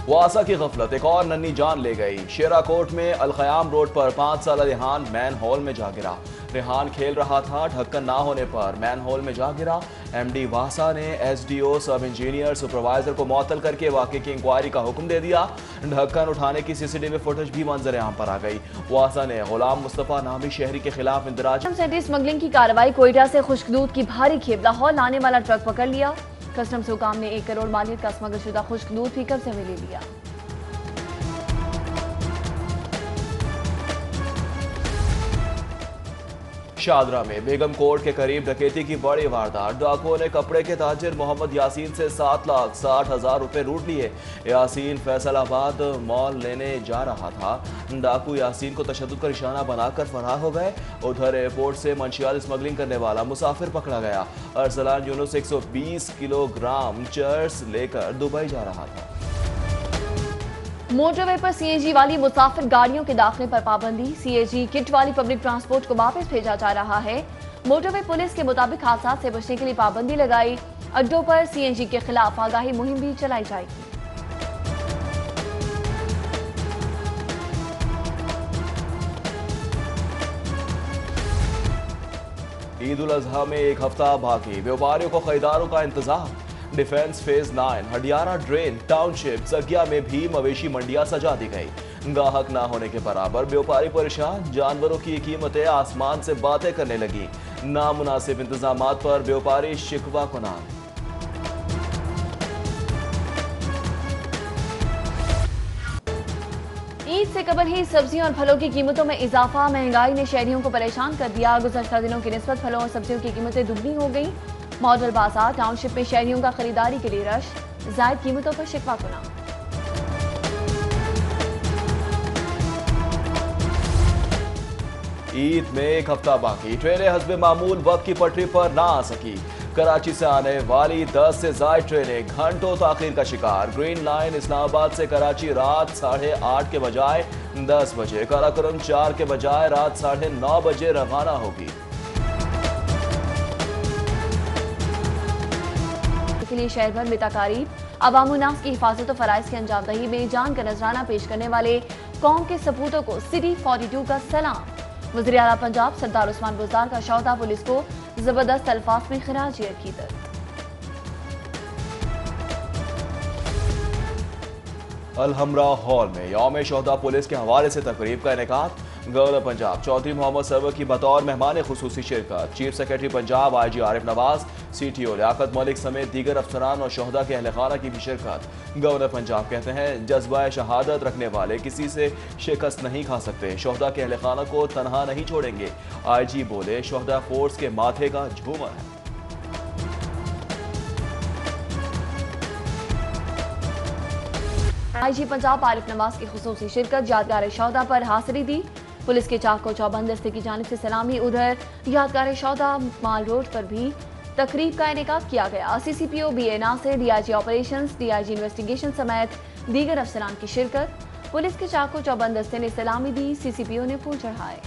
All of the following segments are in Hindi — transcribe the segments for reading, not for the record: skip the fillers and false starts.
वासा की गफलत एक और नन्ही जान ले गई। शेराकोट में अलखयाम रोड पर 5 साल रेहान मैन होल में जा गिरा। रेहान खेल रहा था, ढक्कन ना होने पर मैन होल में जा गिरा। एमडी वासा ने एसडीओ, सब इंजीनियर, सुपरवाइजर को मुअत्तल करके वाकई की इंक्वायरी का हुक्म दे दिया। ढक्कन उठाने की सीसीटीवी फुटेज भी मंजर आम पर आ गई। वासा ने गुलाम मुस्तफा नामी शहरी के खिलाफ इंदराज स्मगलिंग की कार्रवाई। कोयटा से खुश्क दूध की भारी खेप लाहौर लाने वाला ट्रक पकड़ लिया। कस्टम्स हुकाम ने 1 करोड़ मालियत का स्मगल शुदा खुश्क दूध भी कब्जे में ले लिया। शादरा में बेगम कोर्ट के करीब डकैती की बड़ी वारदात। डाकुओं ने कपड़े के ताजिर मोहम्मद यासीन से 7,60,000 रुपए लूट लिए। यासीन फैसलाबाद मॉल लेने जा रहा था। डाकू यासीन को तशद्दुद का निशाना बनाकर फरार हो गए। उधर एयरपोर्ट से मंशियात स्मगलिंग करने वाला मुसाफिर पकड़ा गया। अरसलान यूनुस 120 किलोग्राम चर्स लेकर दुबई जा रहा था। मोटरवे पर सीएनजी वाली मुसाफिर गाड़ियों के दाखिले पर पाबंदी। सीएनजी किट वाली पब्लिक ट्रांसपोर्ट को वापस भेजा जा रहा है। मोटरवे पुलिस के मुताबिक हादसा से बचने के लिए पाबंदी लगाई। अड्डों पर सीएनजी के खिलाफ आगाही मुहिम भी चलाई जाएगी। ईद-उल-अज़हा में एक हफ्ता बाकी, व्यापारियों को खरीदारों का इंतजार। Defence phase 9 Hadiara drain township जगिया में भी मवेशी मंडियां सजा दी गई। गाहक ना होने के बराबर व्यापारी परेशान। जानवरों की कीमतें आसमान से बातें करने लगी। नामुनासिब इंतजामात पर व्यापारी शिकवा कुनान। ईद से कबल ही सब्जियों और फलों की कीमतों में इजाफा। महंगाई ने शहरियों को परेशान कर दिया। गुज़श्ता दिनों की निस्बत फलों और सब्जियों की कीमतें दुगनी हो गई। मॉडल बाजार टाउनशिप में शहरियों का खरीदारी के लिए रश। जायद कीमतों पर शिकवा कुना। ईद में एक हफ्ता बाकी, ट्रेनें हस्बे मामूल वक्त की पटरी पर ना आ सकी। कराची से आने वाली 10 से ज्यादा ट्रेनें घंटों ताखीर का शिकार। ग्रीन लाइन इस्लामाबाद से कराची रात 8:30 के बजाय 10 बजे, काराकोरम 4 के बजाय रात 9:30 बजे रवाना होगी। के लिए शहर भर में तकारीब। अवामुन्नास की हिफाजत और फराइज की अंजामदही में जान का नजराना पेश करने वाले कौम के सपूतों को सिटी 42 का सलाम। वज़ीर आला पंजाब सरदार उस्मान बुज़दार का शौहदा पुलिस को जबरदस्त अल्फाज में खिराज अकीदत। अलहमरा हॉल में यौम शौहदा पुलिस के हवाले से तकरीब का इनेकाद। गवर्नर पंजाब चौधरी मोहम्मद सरवर की बतौर मेहमान खुसूसी शिरकत। Chief secretary Punjab IG Arif Nawaz, CTO Liaquat Malik समेत दीगर अफसरान और शोहदा के अहल खाना की भी शिरकत। गवर्नर पंजाब कहते हैं जज्बा शहादत रखने वाले किसी से शिकस्त नहीं खा सकते। शोहदा के अहल खाना को तनहा नहीं छोड़ेंगे। IG बोले शोहदा फोर्स के माथे का झूमर है। IG पंजाब आरिफ नवाज की खुसूसी शिरकत। यादगार शौहदा पर हाजिरी दी। पुलिस के चाको चौबंद दस्ते की जानिब से सलामी। उधर यादगार शौहदा माल रोड पर भी तकरीब का इनेकाद किया गया। CCPO BA Nasir, DIG operations, DIG investigation समेत दीगर अफसरान की शिरकत। पुलिस के चाको चौबंद दस्ते ने सलामी दी। CCPO ने फूल चढ़ाए।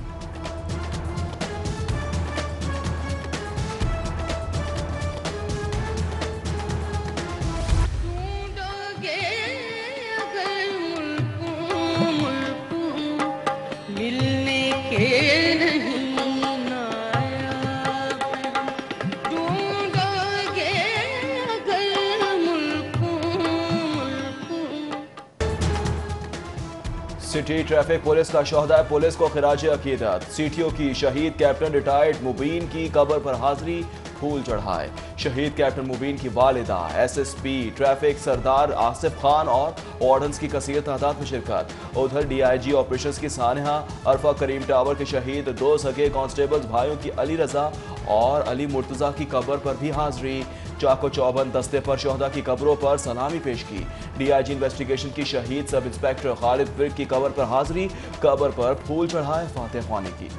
सिटी ट्रैफिक पुलिस का शोहदा पुलिस को खिराज अकीदत। CTO की शहीद कैप्टन रिटायर्ड मुबीन की कब्र पर हाजिरी, फूल चढ़ाए। शहीद कैप्टन मुबीन की वालिदा, SSP ट्रैफिक सरदार आसिफ खान और वार्डन्स की कसीर तादाद में शिरकत। उधर DIG ऑपरेशंस की सानहा अरफा करीम टावर के शहीद 2 सगे कांस्टेबल्स भाइयों की अली रजा और अली मुर्तजा की कब्र पर भी हाजिरी। चाको चौबंद दस्ते पर शोहदा की कब्रों पर सलामी पेश की। DIG इन्वेस्टिगेशन की शहीद सब इंस्पेक्टर खालिद विर्क की कब्र पर हाजिरी, कब्र पर फूल चढ़ाए फातिह ख्वानी की।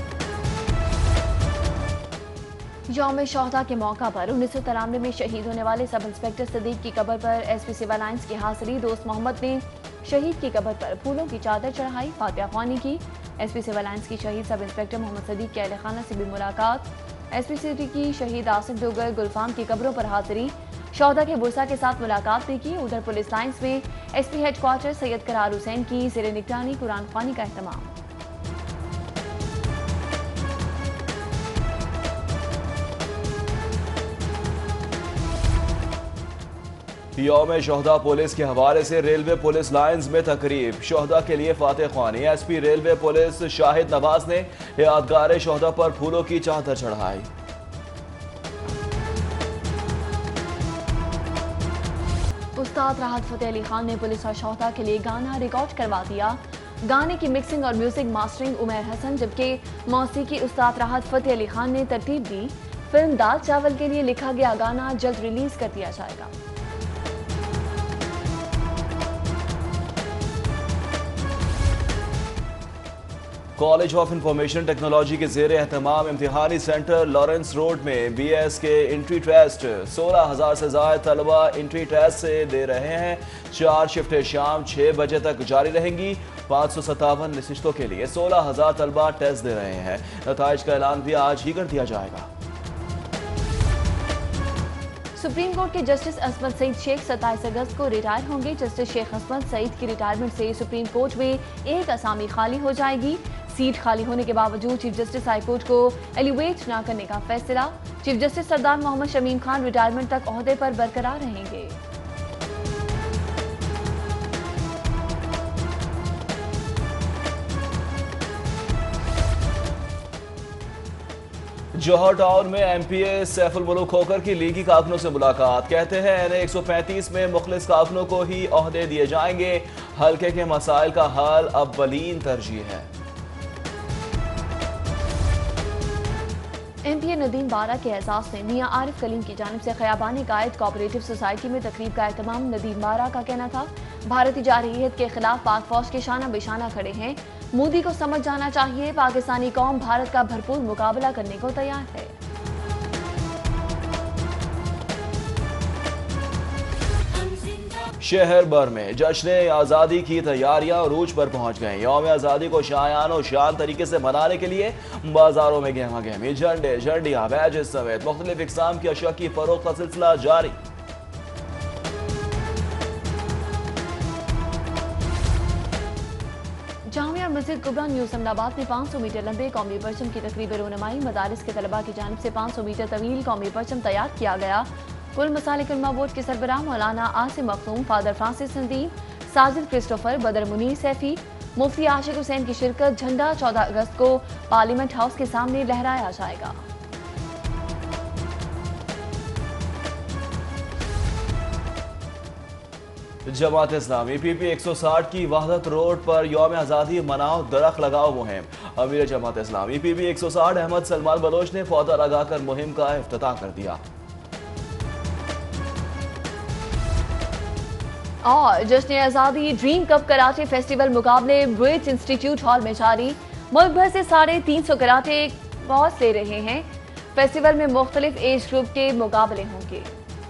यौम शौहदा के मौका पर 1993 में शहीद होने वाले सब इंस्पेक्टर सदीक की कब्र पर SP सिविल लाइंस की हाजिरी। दोस्त मोहम्मद ने शहीद की कब्र पर फूलों की चादर चढ़ाई, फातिहा ख्वानी की। SP सिविल लाइंस की शहीद सब इंस्पेक्टर मोहम्मद सदीक के अहल खाना से भी मुलाकात। SP सिटी की शहीद आसिफ डोगर गुलफाम की कब्रों पर हाजिरी। शोहदा के बुरसा के साथ मुलाकात भी की। उधर पुलिस लाइन्स में एसपी हेडक्वार्टर सैयद करार हुसैन की ज़ेर निगरानी कुरान ख्वानी का एहतमाम। यौम शोहदा पुलिस के हवाले से रेलवे पुलिस लाइन्स में तकरीब। शोहदा के लिए फातह ख्वानी। SP railway police Shahid Nawaz ने यादगार शोहदा पर फूलों की चादर चढ़ाई। उस्ताद राहत फतेह अली खान ने पुलिस और शोहदा के लिए गाना रिकॉर्ड करवा दिया। गाने की मिक्सिंग और म्यूजिक मास्टरिंग उमैर हसन, जबकि मौसीकी उस्ताद राहत फतेह अली खान ने तरतीब दी। फिल्म दाल चावल के लिए लिखा गया गाना जल्द रिलीज कर दिया जाएगा। कॉलेज ऑफ इंफॉर्मेशन टेक्नोलॉजी के जेर एहतमाम इम्तिहानी सेंटर लॉरेंस रोड में BS के इंट्री टेस्ट 16,000 से ज्यादा तलबा इंट्री टेस्ट से दे रहे हैं। 4 शिफ्टें शाम 6 बजे तक जारी रहेंगी। 557 नशिस्तों के लिए 16,000 तलबा टेस्ट दे रहे हैं। नताइज का ऐलान भी आज ही कर दिया जाएगा। सुप्रीम कोर्ट के जस्टिस असमत सईद शेख 27 अगस्त को रिटायर होंगे। जस्टिस शेख असमत सईद की रिटायरमेंट से सुप्रीम कोर्ट में एक असामी खाली हो जाएगी। सीट खाली होने के बावजूद चीफ जस्टिस हाई कोर्ट को एलिवेट न करने का फैसला। Chief justice Sardar Mohammad Shamim Khan retirement तक ओहदे पर बरकरार रहेंगे। जौहर टाउन में MPA सैफुल मुल्क खोकर की लीगी कारकुनों से मुलाकात। कहते हैं NA 135 में मुखलिस कारकुनों को ही ओहदे दिए जाएंगे। हल्के के मसाइल का हल अव्वलीन तरजीह है। MPA नदीम बारा के एजाज में मियां आरिफ कलीम की जानिब से खयाबानी कायद कोऑपरेटिव सोसाइटी में तकरीब का एहतमाम। नदीम बारा का कहना था, भारतीय जारहियत के खिलाफ पाक फौज के शाना बेशाना खड़े हैं। मोदी को समझ जाना चाहिए, पाकिस्तानी कौम भारत का भरपूर मुकाबला करने को तैयार है। शहर भर में जश्न आज़ादी की तैयारियां अरूज पर पहुंच गई। यौम आज़ादी को शायान और शान तरीके से मनाने के लिए बाजारों में गहमा गहमी झंडे, झंडियां, बैजेस समेत मुख्तलिफ इक़साम की अशिया की फरोख्त का सिलसिला जारी। जामिया मस्जिद कुबरा न्यू समनाबाद में 500 मीटर लंबे कौमी परचम की तकरीब रोनमाई। मदारिस के तलबा की जानिब से 500 मीटर तवील कौमी परचम तैयार किया गया। कुल मसालिक उलमा बोर्ड के सरबराह Maulana Asim Makhdoom, father Francis Nadeem, Sajid Christopher, Badar Munir Saifi, मुफ्ती आशिक हुसैन की शिरकत। झंडा 14 अगस्त को पार्लियामेंट हाउस के सामने लहराया जाएगा। जमात इस्लामी PP 160 की वहदत रोड पर यौम आज़ादी मनाओ दरख्त लगाओ मुहिम। अमीर जमात इस्लामी PP 160 अहमद सलमान बलोच ने पौधा लगाकर मुहिम का इफ्तिताह कर दिया। और जश्न आज़ादी ड्रीम कप कराटे फेस्टिवल मुकाबले ब्रिज इंस्टीट्यूट हॉल में जारी। मुल्क भर से 350 कराटे बॉस ले रहे हैं। फेस्टिवल में मुख्तलिफ एज ग्रुप के मुकाबले होंगे।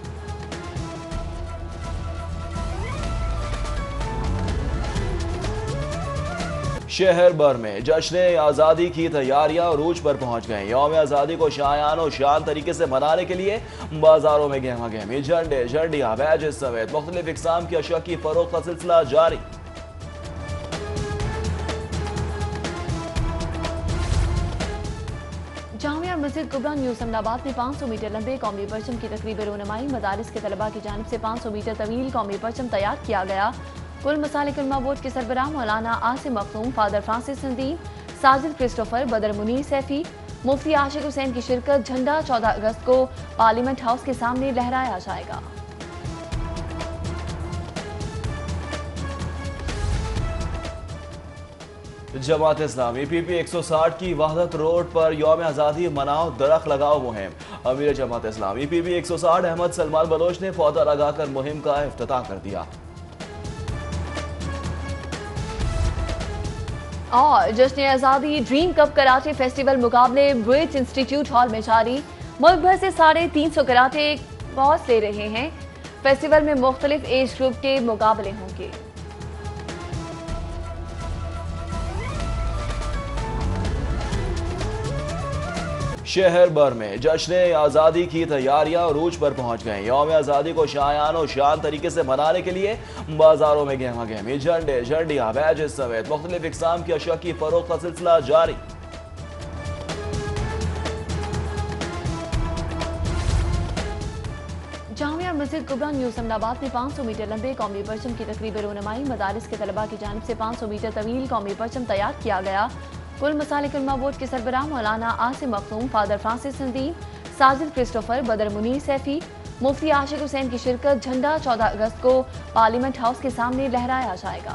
शहर भर में जश्न आज़ादी की तैयारियां अरूज पर पहुंच गई। यौम आज़ादी को शायान और शान तरीके से मनाने के लिए बाजारों में गहमा गहमी झंडे, झंडियां, बैजेस समेत मुख्तलिफ इक़साम की अशिया की फरोख्त का सिलसिला जारी। जामिया मस्जिद कुबरा न्यू समनाबाद में 500 मीटर लंबे कौमी परचम की तकरीब रोनमाई। मदारिस के तलबा की जानिब से 500 मीटर तवील कौमी परचम तैयार किया गया। कुल मसालिक उलमा बोर्ड के सरबराह Maulana Asim Makhdoom, father Francis Nadeem, Sajid Christopher, Badar Munir Saifi, मुफ्ती आशिक हुसैन की शिरकत। झंडा 14 अगस्त को पार्लियामेंट हाउस के सामने लहराया जाएगा। जमात इस्लामी PP 160 की वहदत रोड पर यौम आज़ादी मनाओ दरख्त लगाओ मुहिम। अमीर जमात इस्लामी PP 160 अहमद सलमान बलोच ने पौधा लगाकर मुहिम का इफ्तिताह कर दिया। और जश्न आज़ादी ड्रीम कप कराटे फेस्टिवल मुकाबले ब्रिज इंस्टीट्यूट हॉल में जारी। मुल्क भर से 350 कराटे बॉस ले रहे हैं। फेस्टिवल में मुख्तलिफ एज ग्रुप के मुकाबले होंगे। शहर भर में जश्न आज़ादी की तैयारियां अरूज पर पहुंच गए। यौम आज़ादी को शायान और शान तरीके से मनाने के लिए बाजारों में गहमा गहमी, झंडे, झंडियां, बैजेस समेत मुख्तलिफ इक़साम की अशिया की फरोख्त का सिलसिला जारी। जामिया मस्जिद कुबरा न्यू समनाबाद में 500 मीटर लंबे कौमी परचम की तकरीब रोनुमाई। मदारिस के तलबा की जानिब से 500 मीटर तवील कौमी परचम तैयार किया गया। कुल मसालिक उलमा बोर्ड के सरबराह Maulana Asim Makhdoom, father Francis Nadeem, Sajid Christopher, Badar Munir Saifi, मुफ्ती आशिक हुसैन की शिरकत। झंडा 14 अगस्त को पार्लियामेंट हाउस के सामने लहराया जाएगा।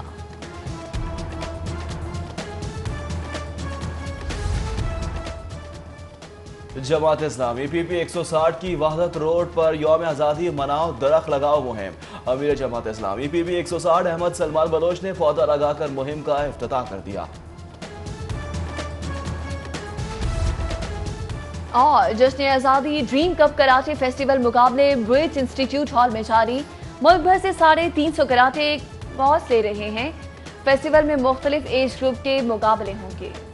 जमात इस्लामी PP 160 की वहदत रोड पर यौम आज़ादी मनाओ दरख्त लगाओ मुहिम। अमीर जमात इस्लामी PP 160 अहमद सलमान बलोच ने पौधा लगाकर मुहिम का इफ्तिताह कर दिया। और जश्न आज़ादी ड्रीम कप कराटे फेस्टिवल मुकाबले ब्रिज इंस्टीट्यूट हॉल में जारी। मुल्क भर से 350 कराटे कोर्स ले रहे हैं। फेस्टिवल में मुख्तलिफ एज ग्रुप के मुकाबले होंगे।